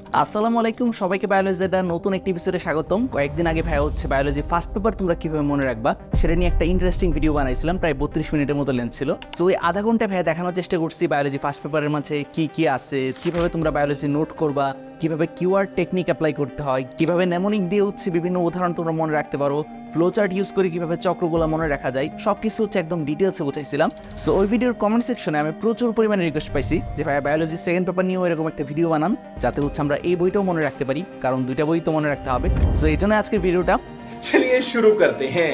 আসসালামু আলাইকুম, সবাইকে বায়োলজির নতুন একটি এপিসোডে স্বাগতম। কয়েকদিন আগে ভাই হচ্ছে বায়োলজি ফার্স্ট পেপার তোমরা কিভাবে মনে রাখবা সেটা নিয়ে একটা ইন্টারেস্টিং ভিডিও বানাইছিলাম, প্রায় 32 মিনিটের মতো লেন্থ ছিল। সো ওই আধা ঘন্টা ভাই দেখানোর চেষ্টা করছি বায়োলজি ফার্স্ট পেপারের মাঝে কি কি আছে, কিভাবে তোমরা বায়োলজি নোট করবা, কিভাবে কিওয়ার্ড টেকনিক অ্যাপ্লাই করতে হয়, কিভাবে নেমোনিক দিয়ে হচ্ছে বিভিন্ন উদাহরণ তোমরা মনে রাখতে পারো, ফ্লোচার্ট ইউজ করে কিভাবে চক্রগুলো মনে রাখা যায়, সব কিছু হচ্ছে একদম ডিটেলসে বুঝাইছিলাম। সো ওই ভিডিওর কমেন্ট সেকশনে আমি প্রচুর পরিমাণে রিকোয়েস্ট পাইছি যে ভাই বায়োলজি সেকেন্ড পেপার নিয়েও এরকম একটা ভিডিও বানান, যাতে হচ্ছে আমরা এই বইটাও মনে রাখতে পারি, কারণ দুইটা বই তো মনে রাখতে হবে। সো এই জন্য আজকের ভিডিওটা चलिए शुरू करते हैं।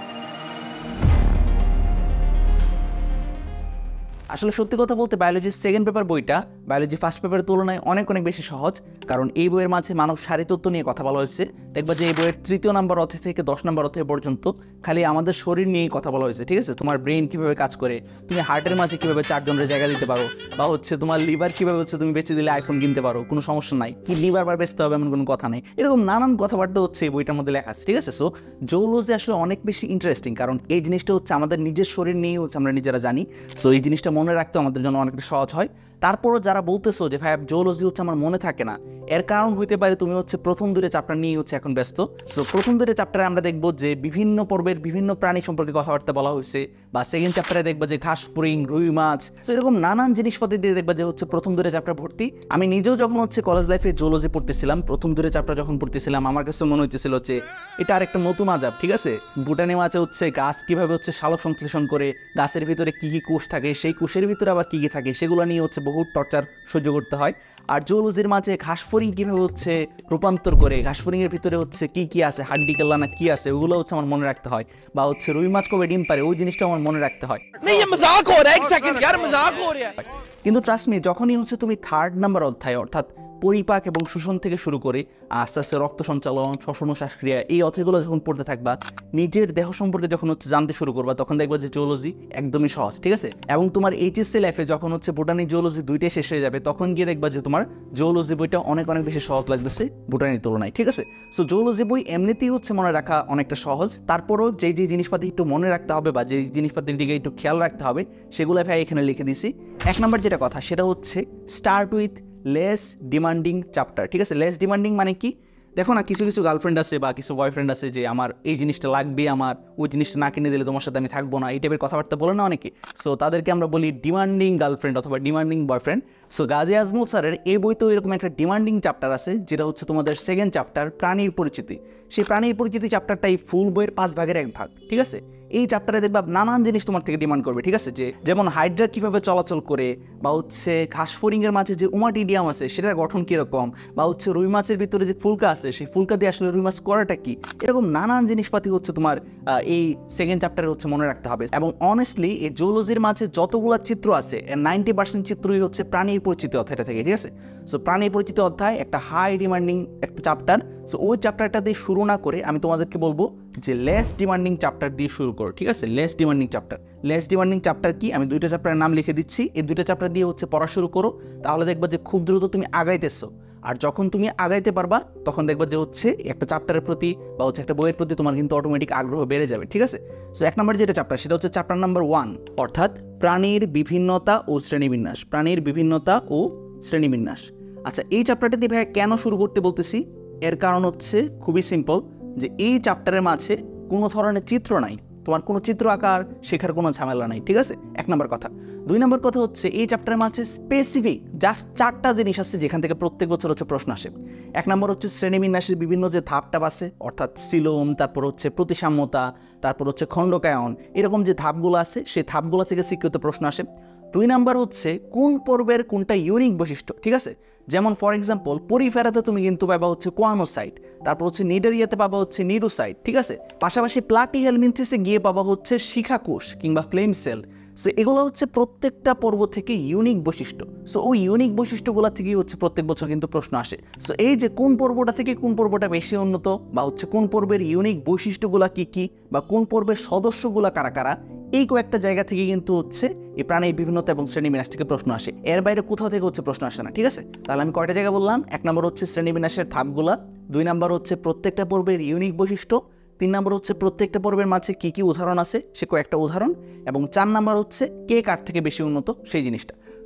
আসলে সত্যি কথা বলতে বায়োলজির সেকেন্ড পেপার বইটা বায়োলজি ফার্স্ট পেপারের তুলনায় অনেক বেশি সহজ, কারণ এই বইয়ের মাঝে মানব শারীরতত্ত্ব নিয়ে কথা বলা হয়েছে। দেখবা যে এই বইয়ের 3য় নাম্বার অধ্যায় থেকে 10 নম্বর অধ্যায় পর্যন্ত খালি আমাদের শরীর নিয়েই কথা বলা হয়েছে, ঠিক আছে? তোমার ব্রেন কিভাবে কাজ করে, তুমি হার্টের মাঝে কিভাবে 4 জনের জায়গা দিতে পারো, বা হচ্ছে তোমার লিভার কিভাবে হচ্ছে তুমি বেঁচে দিলে আইফোন কিনতে পারো, কোনো সমস্যা নাই, কি লিভার বার বেচতে হবে এমন কোনো কথা নেই, এরকম নানান কথাবার্তা হচ্ছে এই বইটার মধ্যে লেখা আছে, ঠিক আছে? সো জুওলজি আসলে অনেক বেশি ইন্টারেস্টিং, কারণ এই জিনিসটা হচ্ছে আমাদের নিজের শরীর নিয়েই হচ্ছে আমরা নিজেরা জানি। সো এই জিনিসটা মনে রাখতে আমাদের জন্য অনেকটা সহজ হয়। তারপরও যারা বলতেছো যে ভাই জুওলজি হচ্ছে আমার মনে থাকে না, এর কারণ হইতে পারে তুমি হচ্ছে প্রথম দুটো চ্যাপ্টার নিয়ে হচ্ছে এখন ব্যস্ত। সো প্রথম দুটো চ্যাপ্টারে আমরা দেখবো যে বিভিন্ন পর্বের বিভিন্ন প্রাণী সম্পর্কে কথাবার্তা বলা হয়েছে, বা সেকেন্ড চ্যাপ্টারে দেখবা যে ঘাস ফড়িং, রুই মাছ, সো এরকম নানান জিনিসপাতি দিয়ে দেখবা যে হচ্ছে প্রথম দুটো চ্যাপ্টার ভর্তি। আমি নিজেও যখন হচ্ছে কলেজ লাইফে জুওলজি পড়তেছিলাম, প্রথম দুটো চ্যাপ্টার যখন পড়তেছিলাম, আমার কাছে মনে হইতেছিল যে এটা আর একটা নতুন আজাব, ঠিক আছে? বুটানি মাছে হচ্ছে গাছ কিভাবে হচ্ছে সালোক সংশ্লেষণ করে, গাছের ভিতরে কি কি কোষ থাকে, সেই কোষের ভিতরে আবার কি কি থাকে, সেগুলো নিয়ে হচ্ছে বহু টর্চার সহ্য করতে হয়। আর জুওলজির মাঝে ঘাসফড়িং কিভাবে হচ্ছে রূপান্তর করে, ঘাসফড়িং এর ভিতরে হচ্ছে কি কি আছে, হাড্ডি কেল্লা না কি আছে, ওগুলো হচ্ছে আমার মনে রাখতে হয়। বা হচ্ছে রুই মাছ কবে ডিম পারে, ওই জিনিসটা আমার মনে রাখতে হয়। नहीं ये मजाक हो रहा है, एक सेकंड यार मजाक हो रहा है। কিন্তু ট্রাস্ট মি, যখনই হচ্ছে তুমি 3rd নাম্বার অধ্যায় অর্থাৎ পরিপাক এবং শোষণ থেকে শুরু করে আস্তে আস্তে রক্ত সঞ্চালন, শ্বসন ও শ্বাসক্রিয়া, এই অধ্যায়গুলো যখন পড়তে থাকবা, নিজের দেহ সম্পর্কে যখন হচ্ছে জানতে শুরু করবা, তখন দেখবা যে জুওলজি একদমই সহজ, ঠিক আছে? এবং তোমার এইচএসসি লাইফে যখন হচ্ছে বোটানি জুওলজি দুইটাই শেষ হয়ে যাবে, তখন গিয়ে দেখবা যে তোমার জুওলজি বইটা অনেক বেশি সহজ লাগতেছে বোটানির তুলনায়, ঠিক আছে? সো জুওলজি বই এমনিতেই হচ্ছে মনে রাখা অনেকটা সহজ। তারপরও যেই জিনিসপাতি একটু মনে রাখতে হবে বা যে জিনিসপাতির দিকে একটু খেয়াল রাখতে হবে, সেগুলো ভাই এখানে লিখে দিছি। 1 নম্বর যেটা কথা সেটা হচ্ছে start with less demanding chapter, ঠিক আছে? লেস ডিমান্ডিং মানে কি? দেখো না, কিছু গার্লফ্রেন্ড আছে বা কিছু বয়ফ্রেন্ড আছে যে আমার এই জিনিসটা লাগবে, আমার ওই জিনিসটা না কিনে দিলে তোমার সাথে আমি থাকবো না, এই টাইপের কথাবার্তা বলে না অনেকে। সো তাদেরকে আমরা বলি ডিমান্ডিং গার্লফ্রেন্ড অথবা demanding boyfriend. So Gazi Ajmal স্যারের এই বইতেও এরকম একটা ডিমান্ডিং চ্যাপ্টার আছে, যেটা হচ্ছে তোমাদের সেকেন্ড চ্যাপ্টার, প্রাণীর পরিচিতি। সেই প্রাণীর পরিচিতি চ্যাপ্টারটাই ফুল বইয়ের 5 ভাগের 1 ভাগ, ঠিক আছে? এই চ্যাপ্টারে দেখবা নানান জিনিস তোমার থেকে ডিমান্ড করবে, ঠিক আছে? যে যেমন হাইড্রা কিভাবে চলাচল করে, বা হচ্ছে ঘাসফড়িংয়ের মাঝে যে ওমাটিডিয়াম আছে সেটার গঠন কীরকম, বা হচ্ছে রুই মাছের ভিতরে যে ফুলকা আছে সেই ফুলকা দিয়ে আসলে রুই মাছ করাটা কি, এরকম নানান জিনিসপাতি হচ্ছে তোমার এই সেকেন্ড চ্যাপ্টারে হচ্ছে মনে রাখতে হবে। এবং অনেস্টলি এই জুওলজির মাঝে যতগুলো চিত্র আছে এর 90% চিত্রই হচ্ছে প্রাণীর পরিচিতি অধ্যায়টা থেকে, ঠিক আছে? সো প্রাণীর পরিচিতি অধ্যায় একটা হাই ডিমান্ডিং একটা চ্যাপ্টার। সো ওই চ্যাপ্টারটা দিয়ে শুরু না করে আমি তোমাদেরকে বলবো যে লেস ডিমান্ডিং চ্যাপ্টার দিয়ে শুরু করো, ঠিক আছে? লেস ডিমান্ডিং চ্যাপ্টার কি, আমি 2টা চ্যাপ্টারের নাম লিখে দিচ্ছি। এই 2টা চ্যাপ্টার দিয়ে হচ্ছে পড়া শুরু করো, তাহলে দেখবা যে খুব দ্রুত তুমি আগাইতেছো। আর যখন তুমি আগাইতে পারবা, তখন দেখবা যে হচ্ছে একটা চ্যাপ্টারের প্রতি বা হচ্ছে একটা বইয়ের প্রতি তোমার কিন্তু অটোমেটিক আগ্রহ বেড়ে যাবে, ঠিক আছে? সো 1 নম্বর যেটা চ্যাপ্টার সেটা হচ্ছে চ্যাপ্টার নাম্বার 1, অর্থাৎ প্রাণীর বিভিন্নতা ও শ্রেণীবিন্যাস। প্রাণীর বিভিন্নতা ও শ্রেণীবিন্যাস। আচ্ছা, এই চ্যাপ্টারটা দিয়ে ভাই কেন শুরু করতে বলতেছি, এর কারণ হচ্ছে খুবই সিম্পল, যে এই চ্যাপ্টারের মাঝে কোনো ধরনের চিত্র নাই, তোমার কোনো চিত্র আঁকার শেখার কোনো ঝামেলা নাই, ঠিক আছে? 1 নম্বর কথা। 2 নম্বর কথা হচ্ছে এই চ্যাপ্টারের মাঝে স্পেসিফিক জাস্ট 4টা জিনিস আছে যেখান থেকে প্রত্যেক বছর হচ্ছে প্রশ্ন আসে। 1 নম্বর হচ্ছে শ্রেণীবিন্যাসের বিভিন্ন যে ধাপটাপ আছে, অর্থাৎ সিলোম, তারপর হচ্ছে প্রতিসাম্যতা, তারপর হচ্ছে খণ্ডকায়ন, এরকম যে ধাপগুলো আছে সেই ধাপগুলো থেকে শিক্ষিত প্রশ্ন আসে। 2 নম্বর হচ্ছে কোন পর্বের কোনটা ইউনিক বৈশিষ্ট্য, ঠিক আছে? যেমন ফর এক্সাম্পল পরিফেরাতে তুমি কিন্তু পাবা হচ্ছে কোয়ানোসাইট, তারপর হচ্ছে নিডারিয়াতে পাবা হচ্ছে নিডোসাইট, ঠিক আছে? পাশাপাশি প্লাটিহেলমিনথেসে গিয়ে পাবা হচ্ছে শিখাকোষ কিংবা ফ্লেম সেল। সো এগুলো হচ্ছে প্রত্যেকটা পর্ব থেকে ইউনিক বৈশিষ্ট্য। সো ওই ইউনিক বৈশিষ্ট্যগুলো থেকেই হচ্ছে প্রত্যেক বছর কিন্তু প্রশ্ন আসে। সো এই যে কোন পর্বটা থেকে কোন পর্বটা বেশি উন্নত, বা হচ্ছে কোন পর্বের ইউনিক বৈশিষ্ট্যগুলা কি কি, বা কোন পর্বের সদস্যগুলা কারা কারা, এই কয়েকটা জায়গা থেকে কিন্তু হচ্ছে এই প্রাণীর বিভিন্নতা এবং শ্রেণীবিন্যাস থেকে প্রশ্ন আসে। এর বাইরে কোথাও থেকে হচ্ছে প্রশ্ন আসে না, ঠিক আছে? তাহলে আমি কয়টা জায়গা বললাম? 1 নম্বর হচ্ছে শ্রেণীবিন্যাসের ধাপগুলা, 2 নম্বর হচ্ছে প্রত্যেকটা পর্বের ইউনিক বৈশিষ্ট্য, 3 নম্বর হচ্ছে প্রত্যেকটা পর্বের মাঝে কি কি উদাহরণ আছে সে কয়েকটা উদাহরণ, এবং 4 নম্বর হচ্ছে কে কার থেকে বেশি উন্নত সেই জিনিসটা।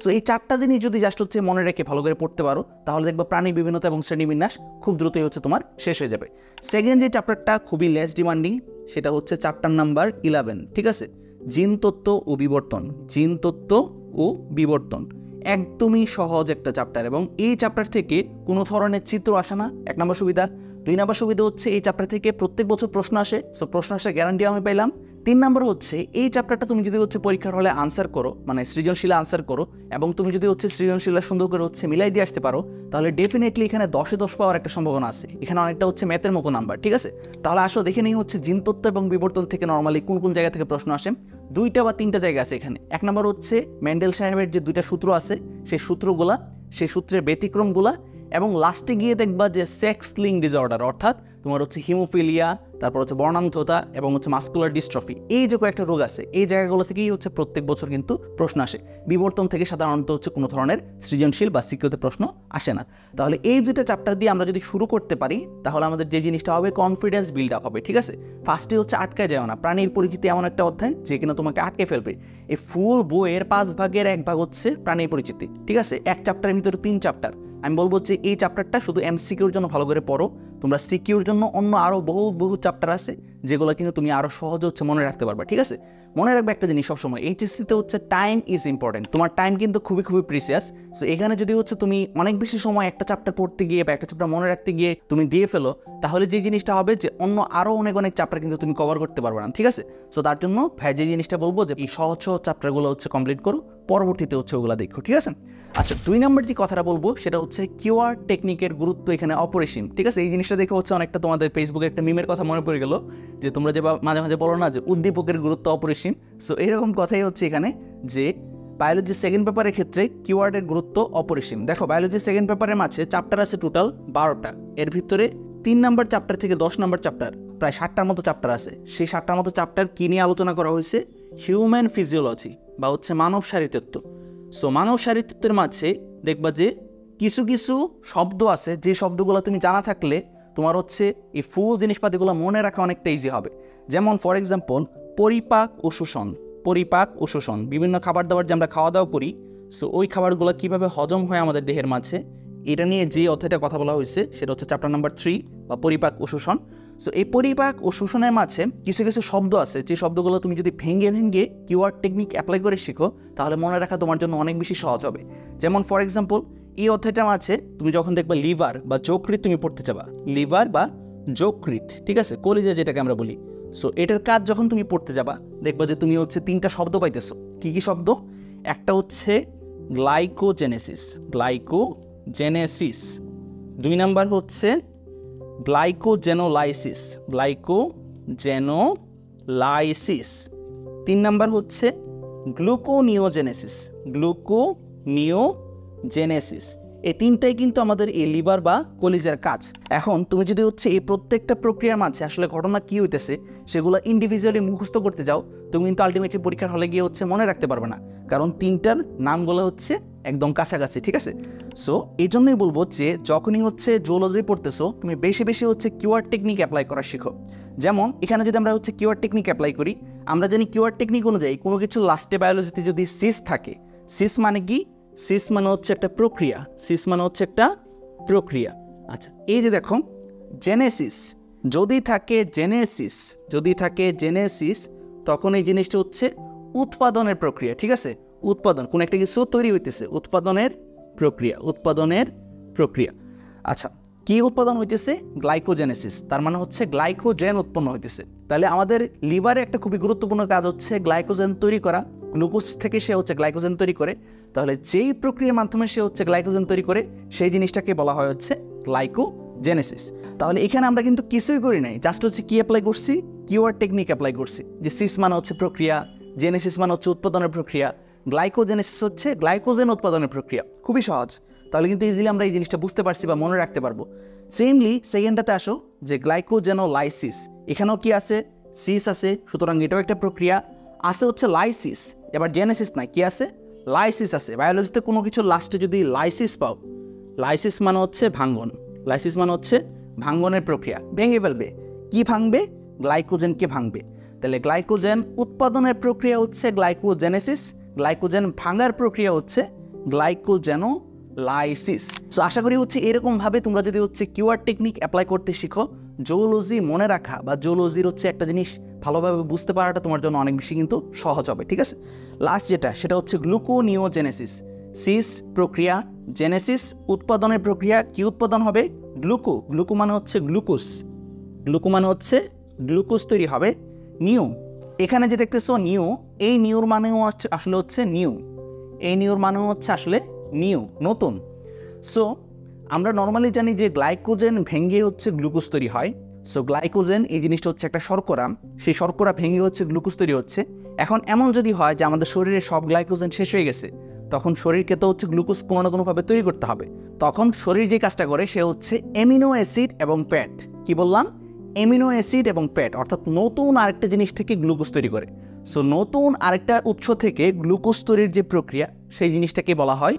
সো এই 4টা জিনিস যদি জাস্ট হচ্ছে মনে রেখে ভালো করে পড়তে পারো তাহলে দেখবা প্রাণী বিভিন্নতা এবং শ্রেণীবিন্যাস খুব দ্রুতই হচ্ছে তোমার শেষ হয়ে যাবে। সেকেন্ড যে চ্যাপ্টারটা খুবই লেস ডিমান্ডিং সেটা হচ্ছে চ্যাপ্টার নাম্বার 11, ঠিক আছে, জিন তত্ত্ব ও বিবর্তন। জিন তত্ত্ব ও বিবর্তন একদমই সহজ একটা চ্যাপ্টার এবং এই চ্যাপ্টার থেকে কোনো ধরনের চিত্র আসে না, 1 নম্বর সুবিধা। 2 নম্বর সুবিধা হচ্ছে এই চ্যাপ্টার থেকে প্রত্যেক বছর প্রশ্ন আসে, সো প্রশ্ন আসার গ্যারান্টি আমি পাইলাম। 3 নম্বর হচ্ছে এই চ্যাপ্টারটা তুমি যদি হচ্ছে পরীক্ষার হলে আনসার করো, মানে সৃজনশীল আনসার করো এবং তুমি যদি হচ্ছে সৃজনশীল সুন্দর করে হচ্ছে মিলাই দিয়ে আসতে পারো তাহলে ডেফিনেটলি এখানে 10-এ 10 পাওয়ার একটা সম্ভাবনা আছে। এখানে অনেকটা হচ্ছে ম্যাথের মতো নাম্বার, ঠিক আছে। তাহলে আসো দেখে নেই হচ্ছে জিন তত্ত্ব এবং বিবর্তন থেকে নর্মালি কোন কোন জায়গা থেকে প্রশ্ন আসে। 2টা বা 3টা জায়গা আছে এখানে। 1 নম্বর হচ্ছে মেন্ডেল সাহেবের যে 2টা সূত্র আছে সেই সূত্রগুলা, সেই সূত্রের ব্যতিক্রমগুলা এবং লাস্টে গিয়ে দেখবা যে সেক্স লিঙ্ক ডিসঅর্ডার অর্থাৎ তোমার হচ্ছে হিমোফিলিয়া, তারপর হচ্ছে বর্ণান্ধতা এবং হচ্ছে মাস্কুলার ডিস্ট্রফি, এই যে কয়েকটা রোগ আছে এই জায়গাগুলো থেকেই হচ্ছে প্রত্যেক বছর কিন্তু প্রশ্ন আসে। বিবর্তন থেকে সাধারণত হচ্ছে কোনো ধরনের সৃজনশীল বা সিকিউতে প্রশ্ন আসে না। তাহলে এই 2টা চ্যাপ্টার দিয়ে আমরা যদি শুরু করতে পারি তাহলে আমাদের যে জিনিসটা হবে কনফিডেন্স বিল্ড আপ হবে, ঠিক আছে। ফার্স্টে হচ্ছে আটকায় যাও না। প্রাণীর পরিচিতি এমন একটা অধ্যায় যে কিনা তোমাকে আটকে ফেলবে। এই ফুল বইয়ের 5 ভাগের 1 ভাগ হচ্ছে প্রাণীর পরিচিতি, ঠিক আছে। এক চ্যাপ্টারের ভিতরে 3 চ্যাপ্টার। আমি বলবো যে এই চ্যাপ্টারটা শুধু এমসিকিউর জন্য ভালো করে পড়ো, তোমরা সিকিউর জন্য অন্য আরও বহু চ্যাপ্টার আছে যেগুলো কিন্তু তুমি আরও সহজে হচ্ছে মনে রাখতে পারবে, ঠিক আছে। মনে রাখবে একটা জিনিস সবসময়, এইচএসসিতে হচ্ছে টাইম ইজ ইম্পর্টেন্ট। তোমার টাইম কিন্তু খুবই প্রিসিয়াস। সো এখানে যদি হচ্ছে তুমি অনেক বেশি সময় একটা চ্যাপ্টার পড়তে গিয়ে বা একটা চ্যাপ্টার মনে রাখতে গিয়ে তুমি দিয়ে ফেলো তাহলে যে জিনিসটা হবে যে অন্য আরও অনেক চ্যাপ্টার কিন্তু তুমি কভার করতে পারবে না, ঠিক আছে। সো তার জন্য ভাই যে জিনিসটা বলবো যে এই সহজ চ্যাপ্টারগুলো হচ্ছে কমপ্লিট করো, পরবর্তীতে হচ্ছে ওগুলো দেখো, ঠিক আছে। আচ্ছা 2 নম্বর যে কথাটা বলবো সেটা হচ্ছে কিওয়ার্ড টেকনিকের গুরুত্ব এখানে অপরিসীম, ঠিক আছে। এই জিনিসটা দেখে হচ্ছে অনেকটা তোমাদের ফেসবুকে একটা মিমের কথা মনে পড়ে গেল যে তোমরা যে মাঝে মাঝে বলো না যে উদ্দীপকের গুরুত্ব অপরিসীম। সো এইরকম কথাই হচ্ছে এখানে যে বায়োলজি সেকেন্ড পেপারের ক্ষেত্রে কিওয়ার্ডের গুরুত্ব অপরিসীম। দেখো বায়োলজি সেকেন্ড পেপারের মাঝে চ্যাপ্টার আছে টোটাল 12টা। এর ভিতরে 3 নম্বর চ্যাপ্টার থেকে 10 নম্বর চ্যাপ্টার প্রায় 60টার মতো চ্যাপ্টার আছে। সেই 60টার মতো চ্যাপ্টার কী নিয়ে আলোচনা করা হয়েছে? হিউম্যান ফিজিওলজি বা হচ্ছে মানব শারীরতত্ত্ব। সো মানব শারীরতত্ত্বের মাঝে দেখবা যে কিছু কিছু শব্দ আছে যে শব্দগুলো তুমি জানা থাকলে তোমার হচ্ছে এই ফুল জিনিসপাতিগুলো মনে রাখা অনেকটা ইজি হবে। যেমন ফর এক্সাম্পল পরিপাক ও শোষণ। পরিপাক ও শোষণ বিভিন্ন খাবার দাবার যে আমরা খাওয়া দাওয়া করি, সো ওই খাবারগুলো কীভাবে হজম হয় আমাদের দেহের মাঝে এটা নিয়ে যে অধ্যায়টা কথা বলা হয়েছে সেটা হচ্ছে চ্যাপ্টার নাম্বার 3 বা পরিপাক ও শোষণ। সো এই পরিপাক ও শোষণের মাঝে কিছু কিছু শব্দ আছে যে শব্দগুলো তুমি যদি ভেঙে কিওয়ার্ড টেকনিক অ্যাপ্লাই করে শিখো তাহলে মনে রাখা তোমার জন্য অনেক বেশি সহজ হবে। যেমন ফর এক্সাম্পল এই অধ্যায়টার মাঝে তুমি যখন দেখবা লিভার বা যকৃৎ তুমি পড়তে যাবা, লিভার বা যকৃৎ, ঠিক আছে, কলিজা যেটাকে আমরা বলি। সো এটার কাজ যখন তুমি পড়তে যাবা দেখবা যে তুমি হচ্ছে 3টা শব্দ পাইতেছো। কী কী শব্দ? একটা হচ্ছে গ্লাইকোজেনেসিস, গ্লাইকোজেনেসিস। 2 নাম্বার হচ্ছে গ্লাইকোজেনোলাইসিস, গ্লাইকোজেনোলাইসিস। 3 নাম্বার হচ্ছে গ্লুকোনিওজেনেসিস, গ্লুকোনিওজেনেসিস। এই 3টাই কিন্তু আমাদের এই লিভার বা কলিজার কাজ। এখন তুমি যদি হচ্ছে এই প্রত্যেকটা প্রক্রিয়ার মাঝে আসলে ঘটনা কী হইতেছে সেগুলো ইন্ডিভিজুয়ালি মুখস্থ করতে যাও তুমি কিন্তু আলটিমেটলি পরীক্ষার হলে গিয়ে হচ্ছে মনে রাখতে পারবে না, কারণ 3টার নামগুলো হচ্ছে একদম কাছাকাছি, ঠিক আছে। সো এই জন্যই বলবো যে যখনই হচ্ছে জুওলজি পড়তেছো তুমি বেশি বেশি হচ্ছে কিওয়ার্ড টেকনিক অ্যাপ্লাই করা শিখো। যেমন এখানে যদি আমরা হচ্ছে কিওয়ার্ড টেকনিক অ্যাপ্লাই করি, আমরা জানি কিওয়ার্ড টেকনিক অনুযায়ী কোনো কিছু লাস্টে বায়োলজিতে যদি সিস থাকে, সিস মানে কি? সিস মানে হচ্ছে একটা প্রক্রিয়া, সিস মানে হচ্ছে একটা প্রক্রিয়া। আচ্ছা এই যে দেখো জেনেসিস, যদি থাকে জেনেসিস তখন এই জিনিসটা হচ্ছে উৎপাদনের প্রক্রিয়া, ঠিক আছে। উৎপাদন কোন একটা কিছু তৈরি হইতেছে, উৎপাদনের প্রক্রিয়া। আচ্ছা কি উৎপাদন হইতেছে? গ্লাইকোজেনেসিস, তার মানে হচ্ছে গ্লাইকোজেন উৎপন্ন হইতেছে। তাহলে আমাদের লিভারে একটা খুবই গুরুত্বপূর্ণ কাজ হচ্ছে গ্লাইকোজেন তৈরি করা। গ্লুকোজ থেকে সে হচ্ছে গ্লাইকোজেন তৈরি করে। তাহলে যেই প্রক্রিয়ার মাধ্যমে সে হচ্ছে গ্লাইকোজেন তৈরি করে সেই জিনিসটাকে বলা হয় হচ্ছে গ্লাইকোজেনেসিস। তাহলে এখানে আমরা কিন্তু কিছুই করি নাই, জাস্ট হচ্ছে কি অ্যাপ্লাই করছি? কিওয়ার্ড টেকনিক অ্যাপ্লাই করছি। যে সিস মানে হচ্ছে প্রক্রিয়া, জেনেসিস মানে হচ্ছে উৎপাদনের প্রক্রিয়া, গ্লাইকোজেনেসিস হচ্ছে গ্লাইকোজেন উৎপাদনের প্রক্রিয়া। খুবই সহজ। তাহলে কিন্তু ইজিলি আমরা এই জিনিসটা বুঝতে পারছি বা মনে রাখতে পারবো। সেমলি সেকেন্ডটাতে আসো যে গ্লাইকোজেনোলাইসিস, এখানেও কি আছে? সিস আছে, সুতরাং এটাও একটা প্রক্রিয়া। আছে হচ্ছে লাইসিস, এবার জেনেসিস না, কি আছে? লাইসিস আছে। বায়োলজিতে কোনো কিছু লাস্টে যদি লাইসিস পাও, লাইসিস মানে হচ্ছে ভাঙ্গন, লাইসিস মানে হচ্ছে ভাঙ্গনের প্রক্রিয়া, ভেঙে ফেলবে। কি ভাঙবে? গ্লাইকোজেনকে ভাঙবে। তাহলে গ্লাইকোজেন উৎপাদনের প্রক্রিয়া হচ্ছে গ্লাইকোজেনেসিস, গ্লাইকোজেন ভাঙার প্রক্রিয়া হচ্ছে গ্লাইকোজেনোলাইসিস। সো আশা করি হচ্ছে এরকমভাবে তোমরা যদি হচ্ছে কিওয়ার্ড টেকনিক অ্যাপ্লাই করতে শিখো, জুওলজি মনে রাখা বা জুওলজির হচ্ছে একটা জিনিস ভালোভাবে বুঝতে পারাটা তোমার জন্য অনেক বেশি কিন্তু সহজ হবে, ঠিক আছে। লাস্ট যেটা সেটা হচ্ছে গ্লুকোনিওজেনেসিস। সিস প্রক্রিয়া, জেনেসিস উৎপাদনের প্রক্রিয়া। কি উৎপাদন হবে? গ্লুকো মানে হচ্ছে গ্লুকোজ তৈরি হবে। নিউ, এখানে যে দেখতেছো নিউ, এই নিউর মানেও আসলে হচ্ছে নিউ, নতুন। সো আমরা নর্মালি জানি যে গ্লাইকোজেন ভেঙে হচ্ছে গ্লুকোজ তৈরি হয়। সো গ্লাইকোজেন এই জিনিসটা হচ্ছে একটা শর্করা, সেই শর্করা ভেঙে হচ্ছে গ্লুকোজ তৈরি হচ্ছে। এখন এমন যদি হয় যে আমাদের শরীরে সব গ্লাইকোজেন শেষ হয়ে গেছে, তখন শরীরকে তো হচ্ছে গ্লুকোজ কোনো না কোনোভাবে তৈরি করতে হবে। তখন শরীর যে কাজটা করে সে হচ্ছে অ্যামিনো অ্যাসিড এবং ফ্যাট, কি বললাম? অ্যামিনো অ্যাসিড এবং ফ্যাট, অর্থাৎ নতুন আরেকটা জিনিস থেকে গ্লুকোজ তৈরি করে। সো নতুন আরেকটা উৎস থেকে গ্লুকোজ তৈরির যে প্রক্রিয়া, সেই জিনিসটাকে বলা হয়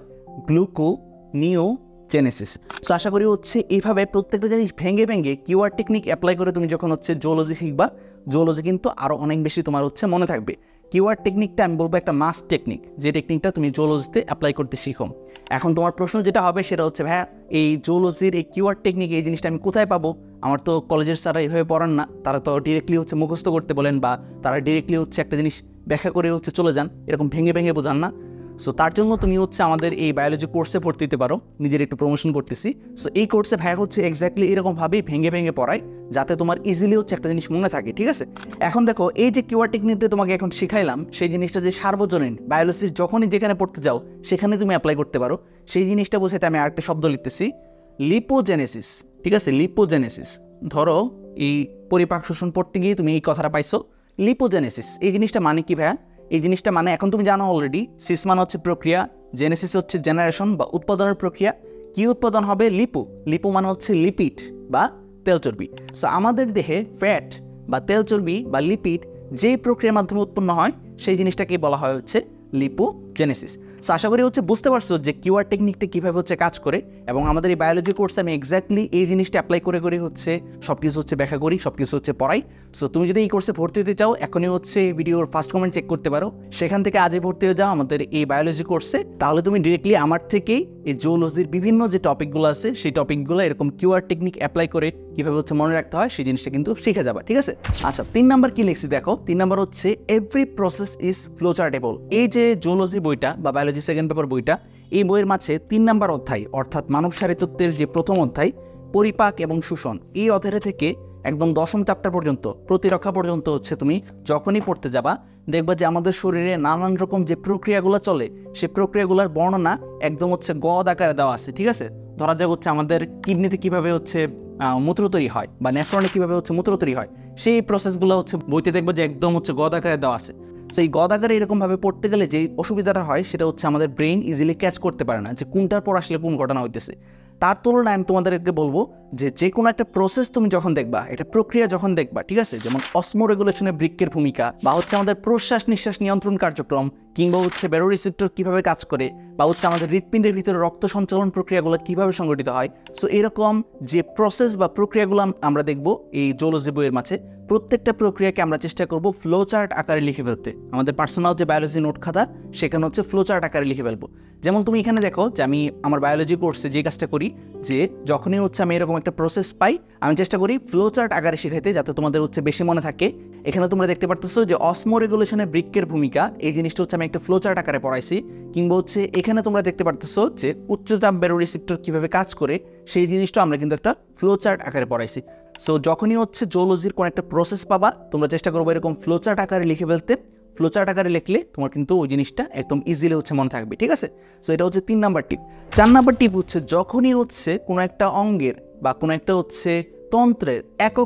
গ্লুকোনিওজেনেসিস। সো আশা করি হচ্ছে এইভাবে প্রত্যেকটা জিনিস ভেঙে কিওয়ার্ড টেকনিক অ্যাপ্লাই করে তুমি যখন হচ্ছে জুওলজি শিখবা, জুওলজি কিন্তু আরও অনেক বেশি তোমার হচ্ছে মনে থাকবে। কিওয়ার্ড টেকনিকটা আমি বলবো একটা মাস্ট টেকনিক, যে টেকনিকটা তুমি জুওলজিতে অ্যাপ্লাই করতে শিখো। এখন তোমার প্রশ্ন যেটা হবে সেটা হচ্ছে, ভাইয়া এই জুওলজির এই কিওয়ার্ড টেকনিক এই জিনিসটা আমি কোথায় পাবো? আমার তো কলেজের স্যাররা এইভাবে পড়ান না, তারা তো ডিরেক্টলি হচ্ছে মুখস্থ করতে বলেন, বা তারা ডিরেক্টলি হচ্ছে একটা জিনিস ব্যাখ্যা করে হচ্ছে চলে যান, এরকম ভেঙে বোঝান না। সো তার জন্য তুমি হচ্ছে আমাদের এই বায়োলজি কোর্সে ভর্তি দিতে পারো, নিজের একটু প্রমোশন করতেছি। সো এই কোর্সে ভাইয়া হচ্ছে এক্স্যাক্টলি এরকমভাবেই ভেঙে পড়ায়, যাতে তোমার ইজিলি হচ্ছে একটা জিনিস মনে থাকে, ঠিক আছে। এখন দেখো, এই যে কিওয়ার্ড টেকনিকটা তোমাকে এখন শিখাইলাম, সেই জিনিসটা যে সার্বজনীন বায়োলজির যখনই যেখানে পড়তে যাও সেখানে তুমি অ্যাপ্লাই করতে পারো, সেই জিনিসটা বোঝাতে আমি আরেকটা শব্দ লিখতেছি, লিপোজেনেসিস, ঠিক আছে। লিপোজেনেসিস, ধরো এই পরিপাক শোষণ পড়তে গিয়ে তুমি এই কথাটা পাইছো, লিপোজেনেসিস। এই জিনিসটা মানে কি ভাইয়া? এই জিনিসটা মানে এখন তুমি জানো অলরেডি, সিস মানে হচ্ছে প্রক্রিয়া, জেনেসিস হচ্ছে জেনারেশন বা উৎপাদনের প্রক্রিয়া। কি উৎপাদন হবে? লিপো মানে হচ্ছে লিপিড বা তেল চর্বি। সো আমাদের দেহে ফ্যাট বা তেল চর্বি বা লিপিড যেই প্রক্রিয়ার মাধ্যমে উৎপন্ন হয়, সেই জিনিসটাকে বলা হয় হচ্ছে লিপোজেনেসিস। সো আশা করি হচ্ছে বুঝতে পারছো যে কিওয়ার্ড টেকনিকটা কীভাবে হচ্ছে কাজ করে, এবং আমাদের এই বায়োলজি কোর্সে আমি এক্স্যাক্টলি এই জিনিসটা অ্যাপ্লাই করে হচ্ছে সব কিছু হচ্ছে ব্যাখ্যা করি, সব কিছু হচ্ছে পড়াই। সো তুমি যদি এই কোর্সে ভর্তি হতে চাও, এখনই হচ্ছে ভিডিওর ফার্স্ট কমেন্ট চেক করতে পারো, সেখান থেকে আজই ভর্তি হয়ে যাও আমাদের এই বায়োলজি কোর্সে। তাহলে তুমি ডিরেক্টলি আমার থেকেই এই জুওলজির বিভিন্ন যে টপিকগুলো আছে, সেই টপিকগুলো এরকম কিওয়ার্ড টেকনিক অ্যাপ্লাই করে কীভাবে হচ্ছে মনে রাখতে হয়, সেই জিনিসটা কিন্তু শিখে যাবা, ঠিক আছে। আচ্ছা, 3 নাম্বার কি লিখছি দেখো, 3 নাম্বার হচ্ছে এভরি প্রসেস ইজ ফ্লোচার্টেবল। এই যে জুওলজি বইটা বা বায়োলজি সেকেন্ড পেপার বইটা, এই বইয়ের মাঝে 3 নাম্বার অধ্যায়, অর্থাৎ মানব শারীরতত্ত্বের যে প্রথম অধ্যায় পরিপাক এবং শোষণ, এই অধ্যায় থেকে একদম 10ম চ্যাপ্টার পর্যন্ত, প্রতিরক্ষা পর্যন্ত হচ্ছে তুমি যখনই পড়তে যাবা, দেখবা যে আমাদের শরীরে নানান রকম যে প্রক্রিয়াগুলো চলে, সেই প্রক্রিয়াগুলোর বর্ণনা একদম হচ্ছে গদ আকারে দেওয়া আছে, ঠিক আছে। ধরা যাক হচ্ছে আমাদের কিডনিতে কীভাবে হচ্ছে মূত্র তৈরি হয়, বা নেফ্রনে কীভাবে হচ্ছে মূত্র তৈরি হয়, সেই প্রসেসগুলো হচ্ছে বইতে দেখবো যে একদম হচ্ছে গদ আকারে দেওয়া আছে। সো এই গদ আকারে এরকমভাবে পড়তে গেলে যে অসুবিধাটা হয়, সেটা হচ্ছে আমাদের ব্রেইন ইজিলি ক্যাচ করতে পারে না যে কোনটার পর আসলে কোন ঘটনা হইতেছে। তার তুলনায় আমি তোমাদেরকে বলবো যে কোনো একটা প্রসেস তুমি যখন দেখবা, এটা প্রক্রিয়া যখন দেখবা, ঠিক আছে, যেমন অসমো রেগুলেশনে বৃক্কের ভূমিকা, বা হচ্ছে আমাদের প্রশ্বাস নিঃশ্বাস নিয়ন্ত্রণ কার্যক্রম, কিংবা হচ্ছে ব্যারোরিসেপ্টর কীভাবে কাজ করে, বা হচ্ছে আমাদের হৃৎপিণ্ডের ভিতরে রক্ত সঞ্চালন প্রক্রিয়াগুলো কীভাবে সংগঠিত হয়। সো এরকম যে প্রসেস বা প্রক্রিয়াগুলো আমরা দেখবো এই জুওলজি বইয়ের মাঝে, প্রত্যেকটা প্রক্রিয়াকে আমরা চেষ্টা করব ফ্লো চার্ট আকারে লিখে ফেলতে। আমাদের পার্সোনাল যে বায়োলজি নোট খাতা, সেখানে হচ্ছে ফ্লো চার্ট আকারে লিখে ফেলবো। যেমন তুমি এখানে দেখো যে আমি আমার বায়োলজি কোর্সে যে কাজটা করি, যে যখনই হচ্ছে আমি এরকম একটা প্রসেস পাই, আমি চেষ্টা করি ফ্লো চার্ট আকারে শেখাইতে, যাতে তোমাদের হচ্ছে বেশি মনে থাকে। এখানে তোমরা দেখতে পারতেছো যে অসমো রেগুলেশনে বৃক্কের ভূমিকা, এই জিনিসটা হচ্ছে আমি একটা ফ্লো চার্ট আকারে পড়াইছি। কিংবা হচ্ছে এখানে তোমরা দেখতে পারতেছো যে উচ্চচাপ ব্যারোরিসেপ্টর কীভাবে কাজ করে, সেই জিনিসটা আমরা কিন্তু একটা ফ্লো চার্ট আকারে পড়াইছি। সো যখনই হচ্ছে জুওলজির কোনো একটা প্রসেস পাবা, তোমরা চেষ্টা করবো এরকম ফ্লো চার্ট আকারে লিখে ফেলতে। ফ্লো চার্ট আকারে লিখলে তোমার কিন্তু ওই জিনিসটা একদম ইজিলি হচ্ছে মনে থাকবে, ঠিক আছে। সো এটা হচ্ছে 3 নাম্বার টিপ। 4 নাম্বার টিপ হচ্ছে যখনই হচ্ছে কোনো একটা অঙ্গের বা কোনো একটা হচ্ছে তন্ত্রের একক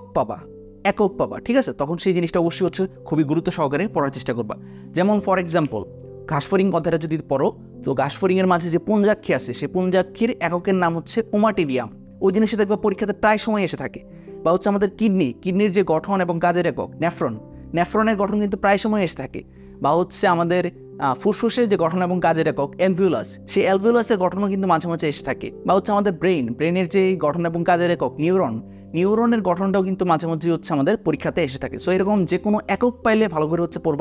পাবা, ঠিক আছে, তখন সেই জিনিসটা অবশ্যই হচ্ছে খুবই গুরুত্ব সহকারে পড়ার চেষ্টা করবা। যেমন ফর এক্সাম্পল, ঘাসফড়িং কথাটা যদি পড়ো, তো ঘাসফড়িংয়ের মাঝে যে পুঞ্জাক্ষী আছে, সেই পুঞ্জাক্ষীর এককের নাম হচ্ছে ওমাটিডিয়াম। ওই জিনিসটা দেখবা পরীক্ষাতে প্রায় সময় এসে থাকে। বা হচ্ছে আমাদের কিডনির যে গঠন এবং কাজের একক নেফ্রনের গঠন কিন্তু প্রায় সময় এসে থাকে। বা হচ্ছে আমাদের ফুসফুসের যে গঠন এবং কাজের একক অ্যালভিওলাস, সেই অ্যালভিওলাসের গঠনও কিন্তু মাঝে মাঝে এসে থাকে। বা হচ্ছে আমাদের ব্রেনের যে গঠন এবং কাজের একক নিউরনের গঠনটাও কিন্তু মাঝে মাঝে হচ্ছে আমাদের পরীক্ষাতে এসে থাকে। সো এরকম যে কোনো একক পাইলে ভালো করে হচ্ছে পড়বা,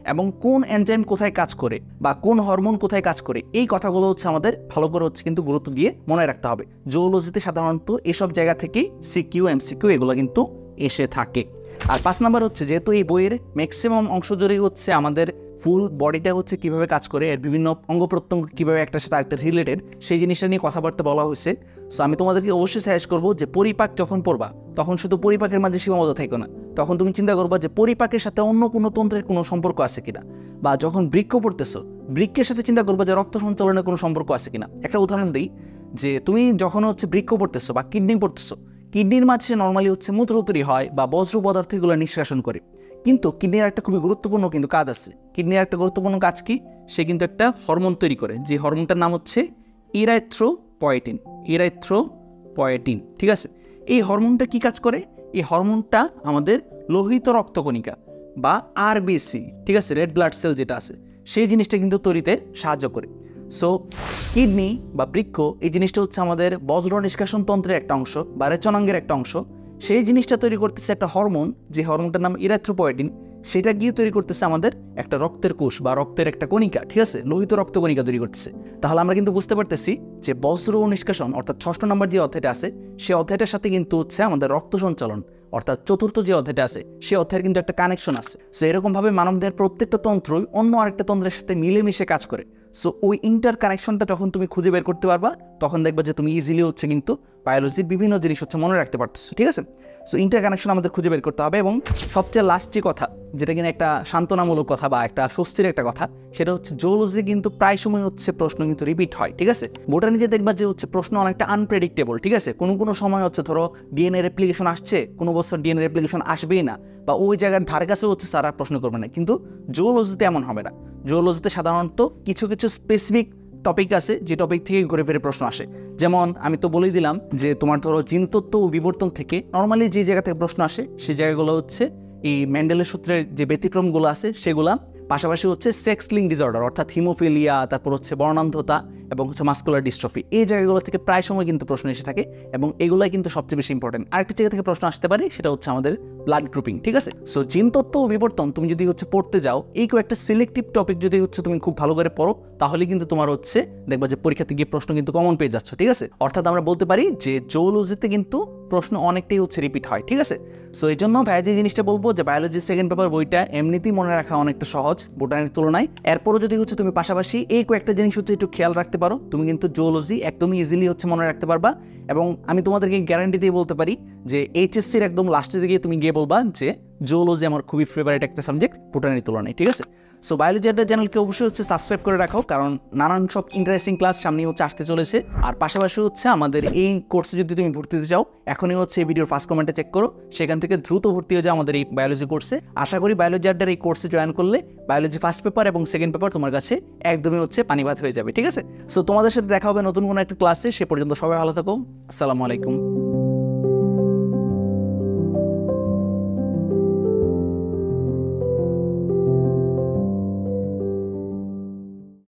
এবং কোন এনজাইম কোথায় কাজ করে বা কোন হরমোন কোথায় কাজ করে, এই কথাগুলো হচ্ছে আমাদের ভালো করে হচ্ছে কিন্তু গুরুত্ব দিয়ে মনে রাখতে হবে। জুওলজিতে সাধারণত এসব জায়গা থেকেই সিকিউ এমসিকিউ এগুলো কিন্তু এসে থাকে। আর 5 নাম্বার হচ্ছে, যেহেতু এই বইয়ের ম্যাক্সিমাম অংশ জুড়েই হচ্ছে আমাদের ফুল বডিটা হচ্ছে কীভাবে কাজ করে, এর বিভিন্ন অঙ্গ প্রত্যঙ্গ কীভাবে একটার সাথে আরেকটা রিলেটেড, সেই জিনিসটা নিয়ে কথাবার্তা বলা হয়েছে। সো আমি তোমাদেরকে অবশ্যই সাজেস্ট করবো যে পরিপাক যখন পড়বা তখন শুধু পরিপাকের মাঝে সীমাবদ্ধ থাকো না, তখন তুমি চিন্তা করবা যে পরিপাকের সাথে অন্য কোনো তন্ত্রের কোনো সম্পর্ক আছে কিনা, বা যখন বৃক্ক পড়তেছো বৃক্কের সাথে চিন্তা করবা যে রক্ত সঞ্চালনের কোনো সম্পর্ক আছে কিনা। একটা উদাহরণ দিই, যে তুমি যখন হচ্ছে বৃক্ক পড়তেছো বা কিডনি পড়তেছো, কিডনির মাঝে নর্মালি হচ্ছে মূত্র তৈরি হয় বা বজ্র পদার্থগুলো নিষ্কাশন করে, কিন্তু কিডনির একটা খুবই গুরুত্বপূর্ণ কিন্তু কাজ আছে। কিডনির একটা গুরুত্বপূর্ণ কাজ কি, সে কিন্তু একটা হরমোন তৈরি করে, যে হরমোনটার নাম হচ্ছে ইরাইথ্রোপয়েটিন। ইরাইথ্রোপয়েটিন, ঠিক আছে। এই হরমোনটা কি কাজ করে, এই হরমোনটা আমাদের লোহিত রক্তকণিকা বা আরবিসি, ঠিক আছে, রেড ব্লাড সেল যেটা আছে, সেই জিনিসটা কিন্তু তৈরিতে সাহায্য করে। সো কিডনি বা বৃক্ক এই জিনিসটা হচ্ছে আমাদের বজ্র নিষ্কাশন তন্ত্রের একটা অংশ বা রেচনাঙ্গের একটা অংশ। সেই জিনিসটা তৈরি করতেছে একটা হরমোন, যে হরমোনটার নাম ইরাইথ্রোপয়েটিন। সেটা গিয়ে তৈরি করতেছে আমাদের একটা রক্তের কোষ বা রক্তের একটা কণিকা, ঠিক আছে, লোহিত রক্তকণিকা তৈরি করতেছে। তাহলে আমরা কিন্তু বুঝতে পারতেছি যে বজ্র নিষ্কাশন অর্থাৎ 6 নম্বর যে অধ্যায়টা আছে, সেই অধ্যায়টার সাথে কিন্তু হচ্ছে আমাদের রক্ত সঞ্চালন অর্থাৎ 4র্থ যে অধ্যায়টা আছে, সেই অধ্যায়ের কিন্তু একটা কানেকশন আছে। সো এরকমভাবে মানবদেহের প্রত্যেকটা তন্ত্রই অন্য আরেকটা তন্ত্রের সাথে মিলেমিশে কাজ করে। সো ওই ইন্টার কানেকশনটা যখন তুমি খুঁজে বের করতে পারবা, তখন দেখবা যে তুমি ইজিলি হচ্ছে কিন্তু বায়োলজির বিভিন্ন জিনিস হচ্ছে মনে রাখতে পারতেছো, ঠিক আছে। সো ইন্টার কানেকশন আমাদের খুঁজে বের করতে হবে। এবং সবচেয়ে লাস্ট যে কথা, যেটা কিনা একটা সান্ত্বনামূলক কথা বা একটা স্বস্তির একটা কথা, সেটা হচ্ছে জুওলজি কিন্তু প্রায় সময় হচ্ছে প্রশ্ন কিন্তু রিপিট হয়, ঠিক আছে। বোটানিতে দেখবা যে হচ্ছে প্রশ্ন অনেকটা আনপ্রেডিক্টেবল, ঠিক আছে। কোনো সময় হচ্ছে ধরো ডিএনএ রেপ্লিকেশন আসছে, কোনো বছর ডিএনএ রেপ্লিকেশন আসবেই না, বা ওই জায়গার ধারে কাছে হচ্ছে স্যার আর প্রশ্ন করবে না, কিন্তু জুওলজিতে এমন হবে না। জুওলজিতে সাধারণত কিছু স্পেসিফিক টপিক আছে, যে টপিক থেকে ঘুরে ফিরে প্রশ্ন আসে। যেমন আমি তো বলেই দিলাম যে তোমার ধরো জিনতত্ত্ব ও বিবর্তন থেকে নর্মালি যে জায়গা থেকে প্রশ্ন আসে, সেই জায়গাগুলো হচ্ছে এই মেন্ডেলের সূত্রের যে ব্যতিক্রমগুলো আছে সেগুলা, পাশাপাশি হচ্ছে সেক্স লিঙ্ক ডিসঅর্ডার অর্থাৎ হিমোফিলিয়া, তারপর হচ্ছে বর্ণান্ধতা এবং হচ্ছে মাস্কুলার ডিস্ট্রফি, এই জায়গাগুলো থেকে প্রায় সময় কিন্তু প্রশ্ন এসে থাকে, এবং এগুলাই কিন্তু সবচেয়ে বেশি ইম্পর্টেন্ট। আরেকটি জায়গা থেকে প্রশ্ন আসতে পারে, সেটা হচ্ছে আমাদের ব্লাড গ্রুপিং, ঠিক আছে। সো জিনতত্ত্ব ও বিবর্তন তুমি যদি হচ্ছে পড়তে যাও, এই কয়েকটা সিলেক্টিভ টপিক যদি হচ্ছে তুমি খুব ভালো করে পড়ো, তাহলে কিন্তু তোমার হচ্ছে দেখবা যে পরীক্ষাতে গিয়ে প্রশ্ন কিন্তু কমন পেয়ে যাচ্ছ, ঠিক আছে। অর্থাৎ আমরা বলতে পারি যে জুওলজিতে কিন্তু প্রশ্ন অনেকটাই হচ্ছে রিপিট হয়, ঠিক আছে। সো এই জন্য ভাইয়া যে জিনিসটা বলবো যে বায়োলজির সেকেন্ড পেপার বইটা এমনিতেই মনে রাখা অনেকটা সহজ বোটানির তুলনায়। এরপরও যদি হচ্ছে তুমি পাশাপাশি এই কয়েকটা জিনিস হচ্ছে একটু খেয়াল রাখতে পারো, তুমি কিন্তু জুওলজি একদমই ইজিলি হচ্ছে মনে রাখতে পারবা। এবং আমি তোমাদেরকে গ্যারান্টি দিয়ে বলতে পারি যে এইচএসসির একদম লাস্টের দিকে তুমি গিয়ে বলবা যে জুওলজি আমার খুবই ফেভারিট একটা সাবজেক্ট বোটানির তুলনায়, ঠিক আছে। সো বায়োলজি আড্ডা চ্যানেলকে অবশ্যই হচ্ছে সাবস্ক্রাইব করে রাখো, কারণ নানান সব ইন্টারেস্টিং ক্লাস সামনে হচ্ছে আসতে চলেছে। আর পাশাপাশি হচ্ছে আমাদের এই কোর্সে যদি তুমি ভর্তি হতে চাও, এখনই হচ্ছে এই ভিডিওর ফার্স্ট কমেন্টে চেক করো, সেখান থেকে দ্রুত ভর্তি হয়ে যাও আমাদের এই বায়োলজি কোর্সে। আশা করি বায়োলজি আড্ডার এই কোর্সে জয়েন করলে বায়োলজি ফার্স্ট পেপার এবং সেকেন্ড পেপার তোমার কাছে একদমই হচ্ছে পানিভাত হয়ে যাবে, ঠিক আছে। সো তোমাদের সাথে দেখা হবে নতুন কোনো একটা ক্লাসে, সে পর্যন্ত সবাই ভালো থাকো, আসসালামু আলাইকুম।